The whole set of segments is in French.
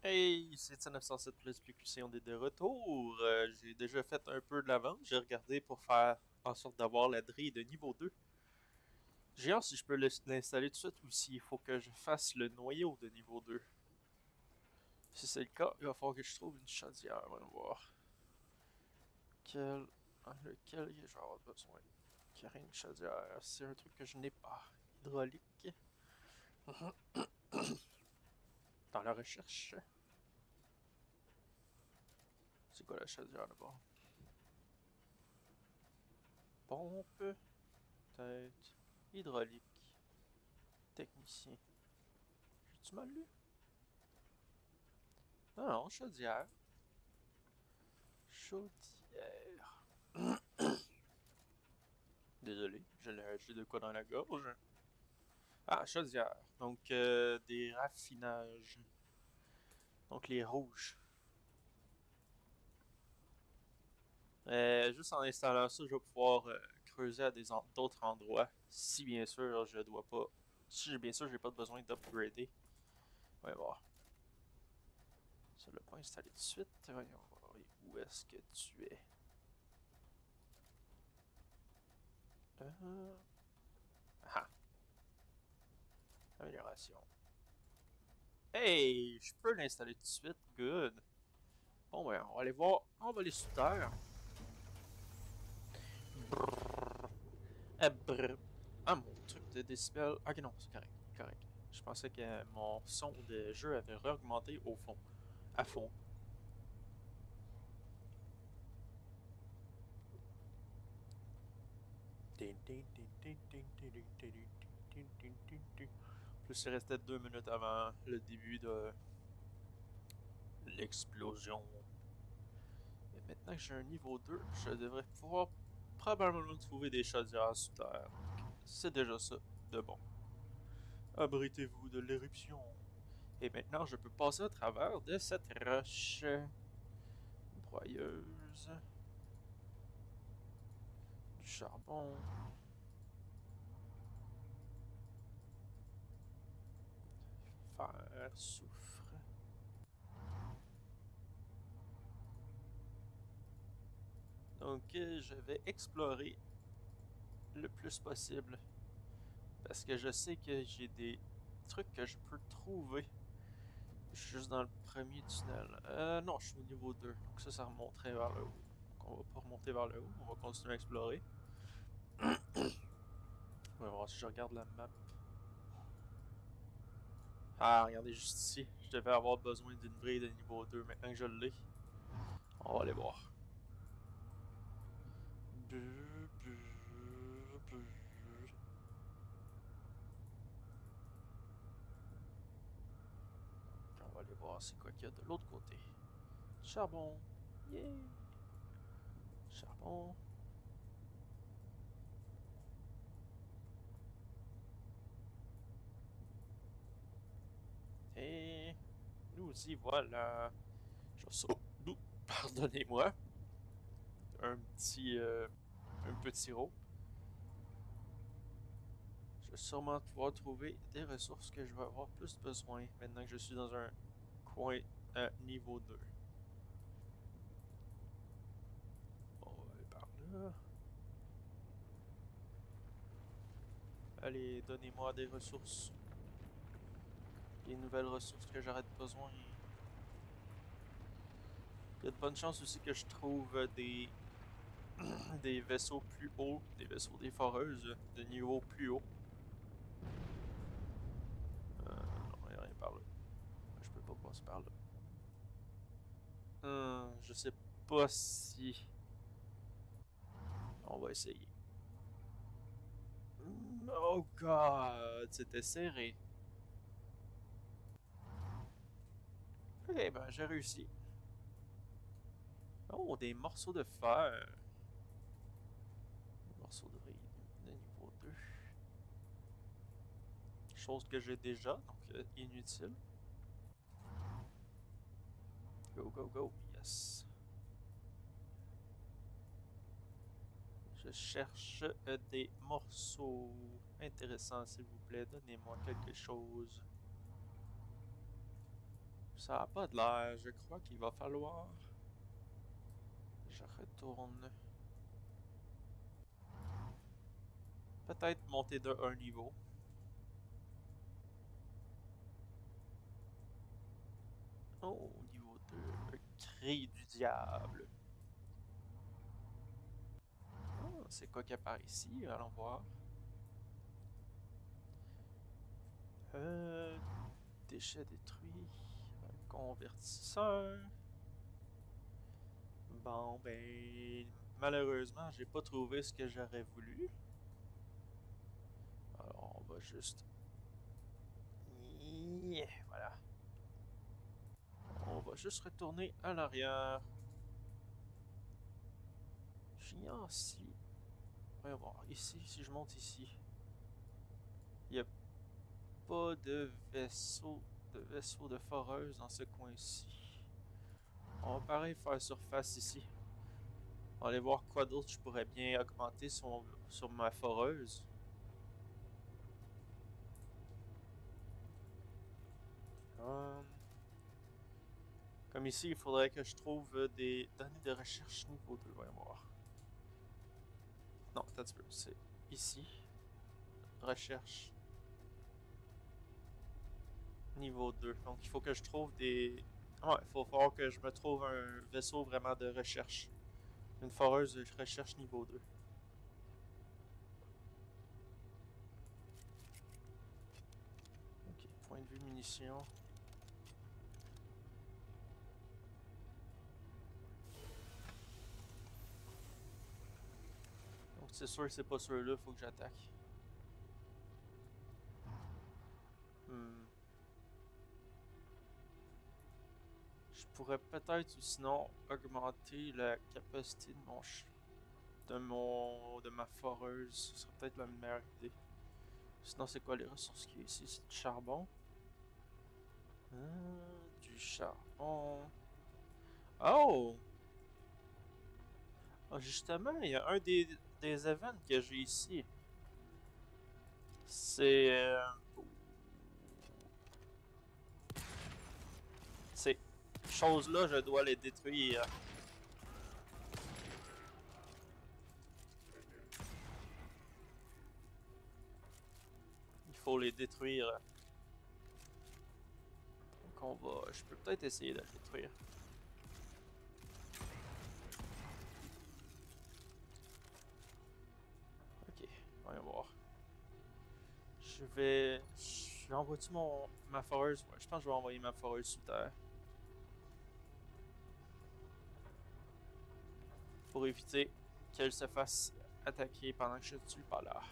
Hey, c'est 907 plus PQC, on est de retour. J'ai déjà fait un peu de l'avant. J'ai regardé pour faire en sorte d'avoir la grille de niveau 2. J'ai hâte si je peux l'installer tout de suite ou s'il faut que je fasse le noyau de niveau 2. Si c'est le cas, il va falloir que je trouve une chaudière. Voyons voir. Quel... Lequel je vais avoir besoin. Carré une chaudière. C'est un truc que je n'ai pas. Hydraulique. Dans la recherche. C'est quoi la chaudière là-bas? Pompe. Tête. Hydraulique. Technicien. J'ai-tu mal lu? Non, non, chaudière. Chaudière. Désolé, j'ai de quoi dans la gorge. Ah, chaudière. Donc, des raffinages. Donc, les rouges. Juste en installant ça, je vais pouvoir creuser à d'autres endroits. Si bien sûr, je dois pas. Si bien sûr, j'ai pas besoin d'upgrader. Voyons voir. Ça l'a pas installé tout de suite. Voyons voir. Où est-ce que tu es? Euh... Ah, amélioration. Hey, je peux l'installer tout de suite. Good. Bon, ben, on va aller voir. On va aller sous terre. Brrr. Brrr. Ah, mon truc de décibel. Ok, non, c'est correct. Correct. Je pensais que mon son de jeu avait réaugmenté au fond. À fond. Plus il restait 2 minutes avant le début de l'explosion. Et maintenant que j'ai un niveau 2, je devrais pouvoir probablement trouver des chaudières sous terre. C'est déjà ça de bon. Abritez-vous de l'éruption. Et maintenant, je peux passer au travers de cette roche broyeuse. Du charbon. Fer, soufre. Donc, je vais explorer le plus possible. Parce que je sais que j'ai des trucs que je peux trouver. Je suis juste dans le premier tunnel. Non, je suis au niveau 2. Donc ça remonterait vers le haut. Donc on va pas remonter vers le haut. On va continuer à explorer. On va voir si je regarde la map. Ah, regardez juste ici. Je devais avoir besoin d'une grille de niveau 2 maintenant que je l'ai. On va aller voir. On va aller voir c'est quoi qu'il y a de l'autre côté. Charbon. Yeah. Charbon. Et nous y voilà. Je saute. Pardonnez-moi. Un petit, un petit rope. Je vais sûrement pouvoir trouver des ressources que je vais avoir plus besoin maintenant que je suis dans un coin à niveau 2. On va aller par là. Allez, donnez-moi des ressources. Des nouvelles ressources que j'aurais besoin. Il y a de bonnes chances aussi que je trouve des vaisseaux plus hauts, des vaisseaux des foreuses de niveau plus haut. Non, il n'y a rien par là. Je peux pas passer par là. Je sais pas si... On va essayer. Oh god, c'était serré. Ok, ben j'ai réussi. Oh, des morceaux de fer. Des morceaux de niveau 2. Chose que j'ai déjà, donc inutile. Go, go, go. Yes. Je cherche des morceaux intéressants, s'il vous plaît. Donnez-moi quelque chose. Ça a pas de l'air. Je crois qu'il va falloir. Je retourne. Peut-être monter de un niveau. Oh, niveau 2. Cri du diable. Oh, c'est quoi qui apparaît ici? Allons voir. Euh, Déchets détruits. Un convertisseur. Bon, ben. Malheureusement, j'ai pas trouvé ce que j'aurais voulu. Alors, on va juste. Yeah, voilà. On va juste retourner à l'arrière. J'ignore si. Voyons voir. Ici, si je monte ici. Il n'y a pas de vaisseau de foreuse dans ce coin-ci. On va pareil faire surface ici. On va aller voir quoi d'autre je pourrais bien augmenter sur ma foreuse. Hum, Comme ici, il faudrait que je trouve des données de recherche niveau 2. Voyons voir. Non, attends un petit peu. C'est ici. Recherche niveau 2. Donc il faut que je trouve des. Ouais, il faut falloir que je me trouve un vaisseau vraiment de recherche. Une foreuse de recherche niveau 2. Ok, point de vue munitions. Donc c'est sûr que c'est pas ceux-là, faut que j'attaque. Hmm. Je pourrais peut-être ou sinon augmenter la capacité de ma foreuse. Ce serait peut-être la meilleure idée. Sinon, c'est quoi les ressources qu'il y a ici? C'est du charbon. Du charbon. Oh! Ah, justement, il y a un des events que j'ai ici. C'est. Ces choses-là, je dois les détruire. Il faut les détruire. Donc on va. Je peux peut-être essayer de les détruire. Ok, voyons voir. J'envoie-tu ma foreuse? Ouais, je pense que je vais envoyer ma foreuse sous terre. Pour éviter qu'elle se fasse attaquer pendant que je suis pas là.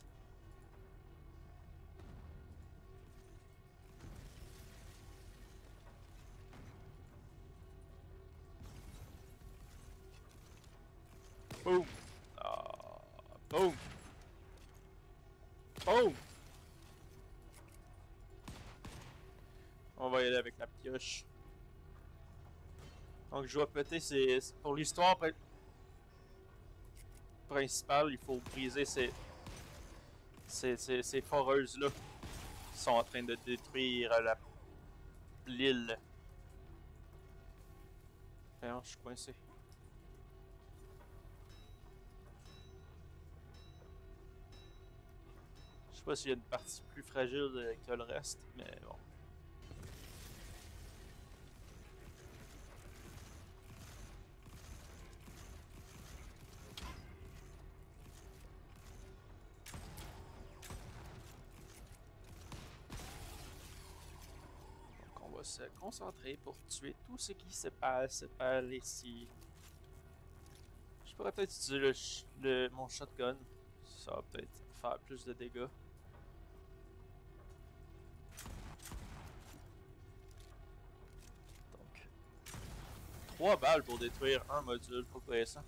Boom! Ah, boom! Boom! On va y aller avec la pioche. Donc je dois péter pour l'histoire principale, il faut briser ces foreuses-là qui sont en train de détruire l'île. Alors, je suis coincé. Je sais pas s'il y a une partie plus fragile que le reste, mais bon. Donc on va se concentrer pour tuer tout ce qui se passe par ici. Je pourrais peut-être utiliser mon shotgun. Ça va peut-être faire plus de dégâts. Donc, 3 balles pour détruire un module, faut pas ça.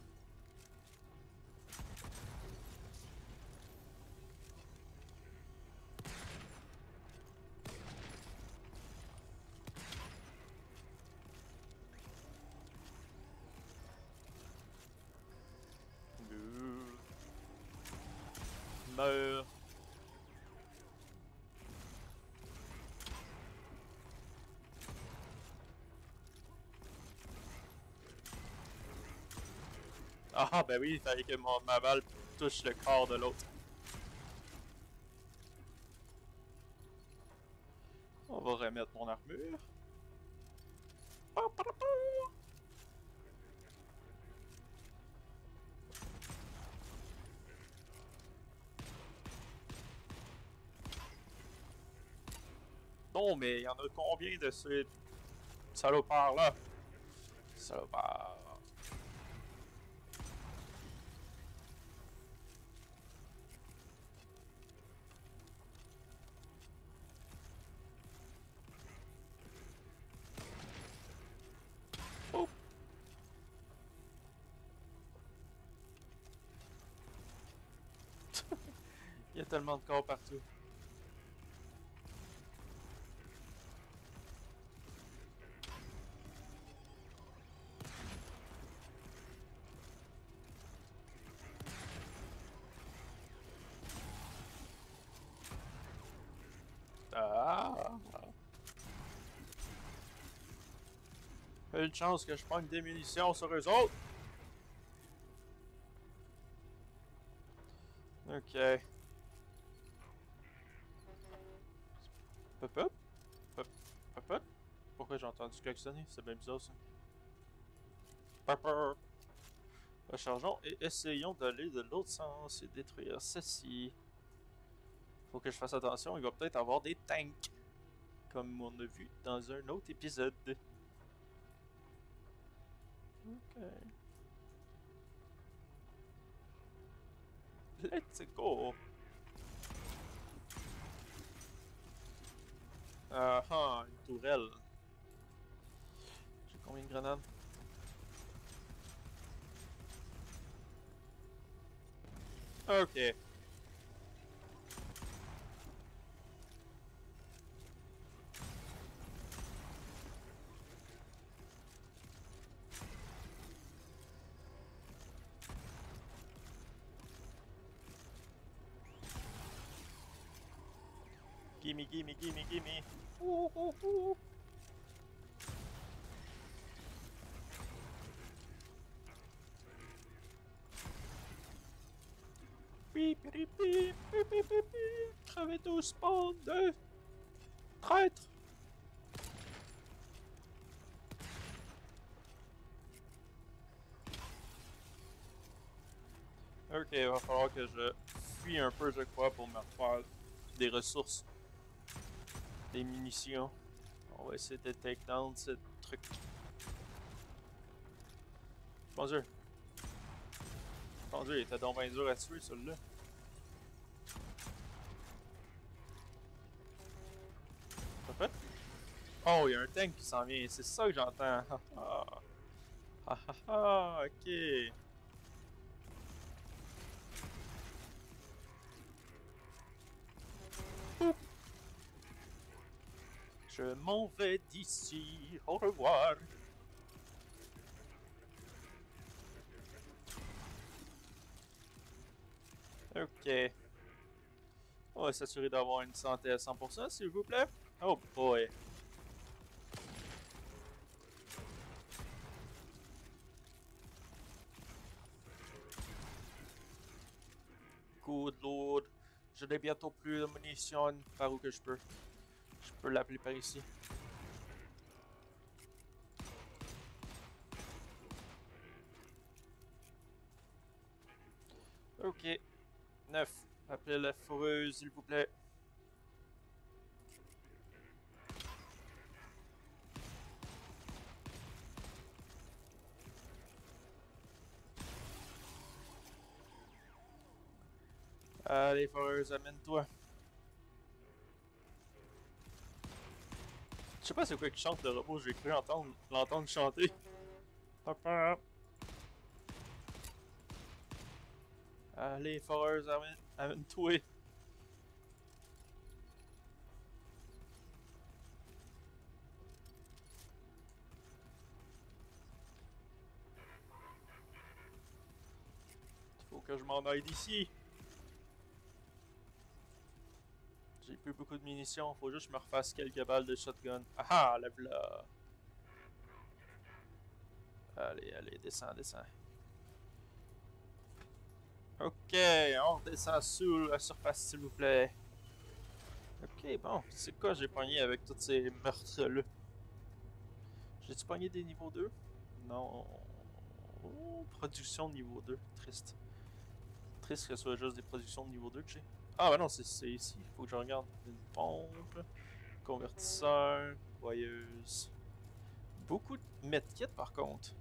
Meurs. Ah, ben oui, il fallait que ma balle touche le corps de l'autre. On va remettre mon armure. Pa, pa, pa. Non, mais il y en a combien de ces salopards-là? Salopards. Oh! Il y a tellement de corps partout. Ah! Une chance que je prenne des munitions sur eux autres. Ok. Pop up? Pop pop up? Pourquoi j'ai entendu klaxonner? C'est bien bizarre ça. Pop up. Rechargeons et essayons d'aller de l'autre sens et détruire ceci. Faut que je fasse attention, il va peut-être avoir des tanks. Comme on a vu dans un autre épisode. Ok. Let's go! Ah ah, une tourelle. J'ai combien de grenades? Ok. Gimme, gimme, gimme, gimme. Ouh, ouh, ouh. Pip, pip, pip, pip, pip, pip, pip. Crevez tous, bande de traîtres. Ok, il va falloir que je fuis un peu, je crois, pour me refaire des ressources, des munitions. On va essayer de take down ce truc. Mon dieu. Mon dieu, il était donc bien dur à tuer, celui-là. Pas fait? Oh, il y a un tank qui s'en vient, c'est ça que j'entends. Ah ah ah, ok. Oup. Je m'en vais d'ici. Au revoir. Ok. On va s'assurer d'avoir une santé à 100%, s'il vous plaît. Oh boy. Good lord. Je n'ai bientôt plus de munitions par où que je peux. Je peux l'appeler par ici. Ok. 9. Appelez la fourreuse, s'il vous plaît. Allez, foreuse, amène-toi. Je sais pas c'est quoi qui chante le robot, j'ai cru l'entendre chanter. Hop, hop. Allez, foreuse, amène-toi. Faut que je m'en aille d'ici. J'ai plus beaucoup de munitions, faut juste que je me refasse quelques balles de shotgun. Ah ah, la voilà. Allez, allez, descends, descends. Ok, on redescend sous la surface, s'il vous plaît. Ok, bon, c'est quoi j'ai pogné avec tous ces meurtres-là? J'ai-tu pogné des niveaux 2? Non. Oh, production de niveau 2. Triste. Triste que ce soit juste des productions de niveau 2 que j'ai. Ah, bah non, c'est ici. Faut que je regarde. Une pompe, convertisseur, broyeuse. Beaucoup de medkits par contre.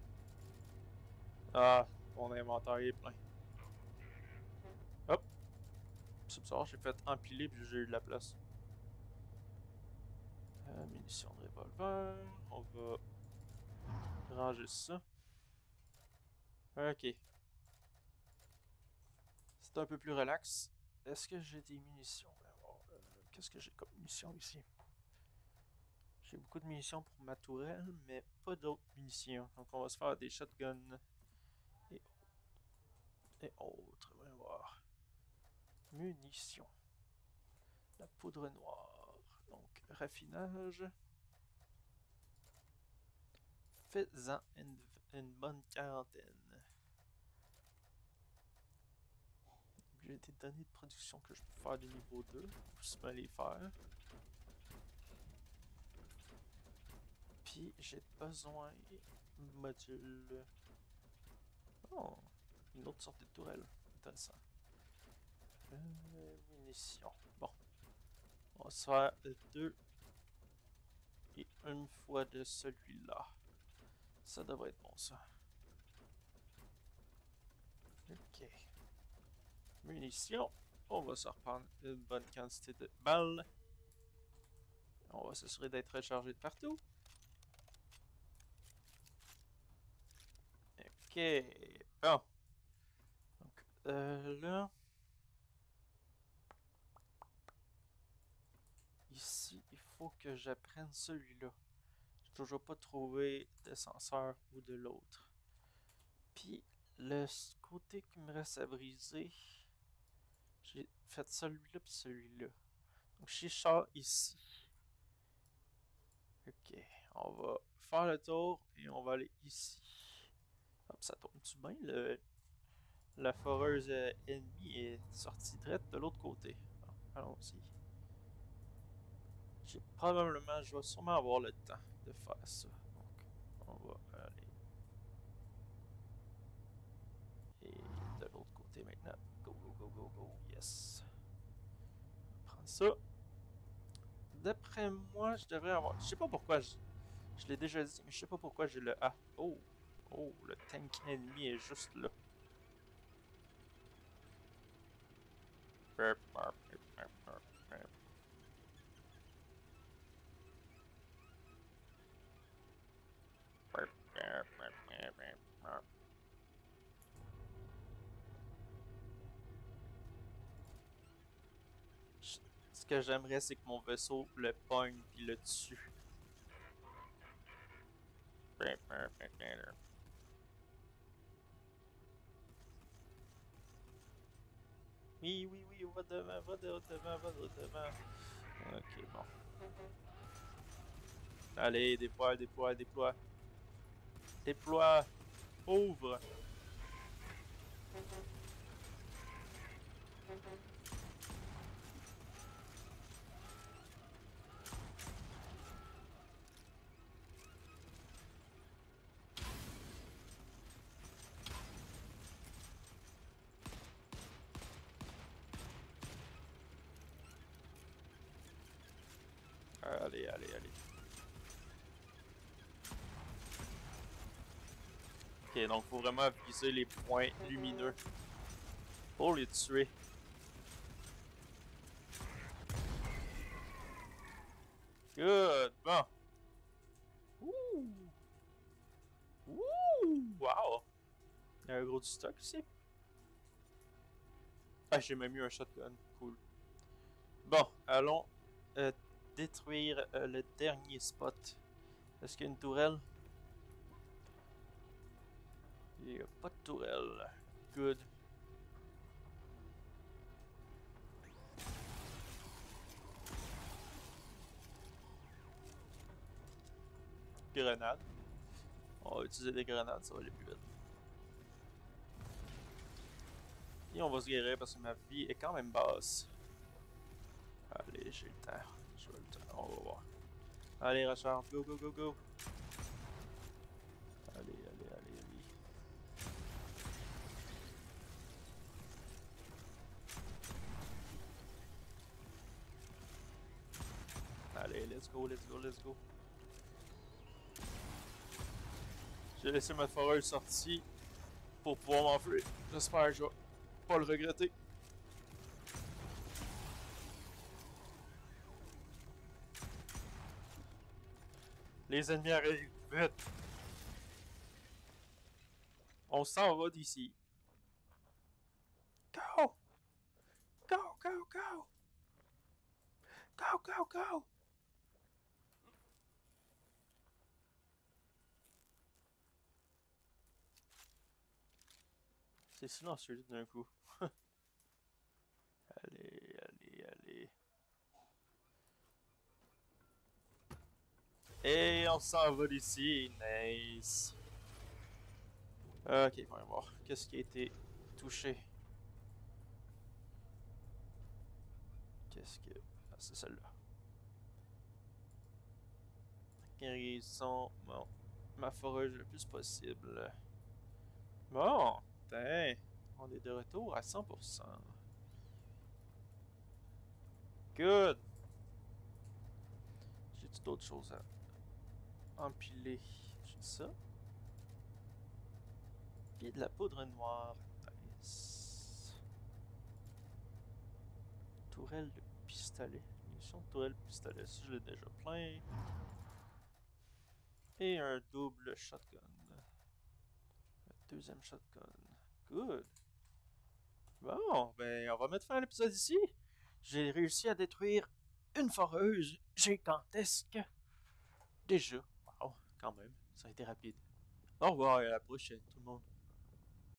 Ah, mon inventaire est plein. Hop, c'est bizarre, j'ai fait empiler puis j'ai eu de la place. Munitions de revolver. On va ranger ça. Ok. C'est un peu plus relax. Est-ce que j'ai des munitions? Qu'est-ce que j'ai comme munitions ici? J'ai beaucoup de munitions pour ma tourelle, mais pas d'autres munitions. Donc on va se faire des shotguns et, et autres. Voyons voir. Munitions. La poudre noire. Donc raffinage. Fais-en une bonne quarantaine. J'ai des données de production que je peux faire de niveau 2. On peut se mal les faire. Puis j'ai besoin de module. Oh, une autre sorte de tourelle. Intéressant. Munitions. Bon. On va se faire deux et une fois de celui-là. Ça devrait être bon ça. Ok. Munitions. On va se reprendre une bonne quantité de balles. On va s'assurer d'être rechargé de partout. Ok. Bon. Donc là. Ici, il faut que j'apprenne celui-là. J'ai toujours pas trouvé d'ascenseur ou de l'autre. Puis, le côté qui me reste à briser, j'ai fait celui-là puis celui-là. Donc, si je sors ici. Ok, on va faire le tour et on va aller ici. Hop, ça tourne-tu bien? La foreuse ennemie est sortie direct de l'autre côté. Bon, allons-y. Je vais sûrement avoir le temps de faire ça. Donc, on va aller. Et de l'autre côté maintenant. Go, go, go, go, go. Yes. On va prendre ça. D'après moi, je devrais avoir. Je sais pas pourquoi je l'ai déjà dit, mais je sais pas pourquoi j'ai le A. Oh, oh, le tank ennemi est juste là. Ce que j'aimerais, c'est que mon vaisseau le pogne puis le tue. Oui, oui, oui, va devant, va devant, va devant. Ok, bon. Allez, déploie, déploie, déploie. Déploie. Ouvre. Allez, allez, allez. Ok, donc faut vraiment viser les points lumineux pour les tuer. Good, bon. Ouh! Ouh! Wow! Il y a un gros du stock ici. Ah, j'ai même eu un shotgun. Cool. Bon, allons euh, détruire le dernier spot. Est-ce qu'il y a une tourelle? Il n'y a pas de tourelle. Good. Grenade. On va utiliser des grenades, ça va aller plus vite. Et on va se guérir parce que ma vie est quand même basse. Allez, j'ai le temps. J'ai le temps. On va voir. Allez, recharge. Go, go, go, go. Allez, allez, allez, allez. Allez, let's go, let's go, let's go. J'ai laissé ma foreuse sortie pour pouvoir m'enfuir. J'espère que je vais pas le regretter. Les ennemis arrivent, vite. On s'en va d'ici. Go! Go, go, go! Go, go, go! C'est silencieux d'un coup. Allez, allez, allez. Et on s'en va d'ici. Nice. Ok, voyons voir. Qu'est-ce qui a été touché? Qu'est-ce que... Ah, c'est celle-là. Guérison. Bon. Ma foreuse le plus possible. Bon. Putain. On est de retour à 100%. Good. J'ai-tu d'autres choses à empiler? J'ai ça. Puis de la poudre noire. Nice. Tourelle de pistolet. Munition de tourelle de pistolet. Ça, je l'ai déjà plein. Et un double shotgun. Un deuxième shotgun. Good. Bon, ben, on va mettre fin à l'épisode ici. J'ai réussi à détruire une foreuse gigantesque. Déjà. Wow, quand même. Ça a été rapide. Au revoir et à la prochaine, tout le monde.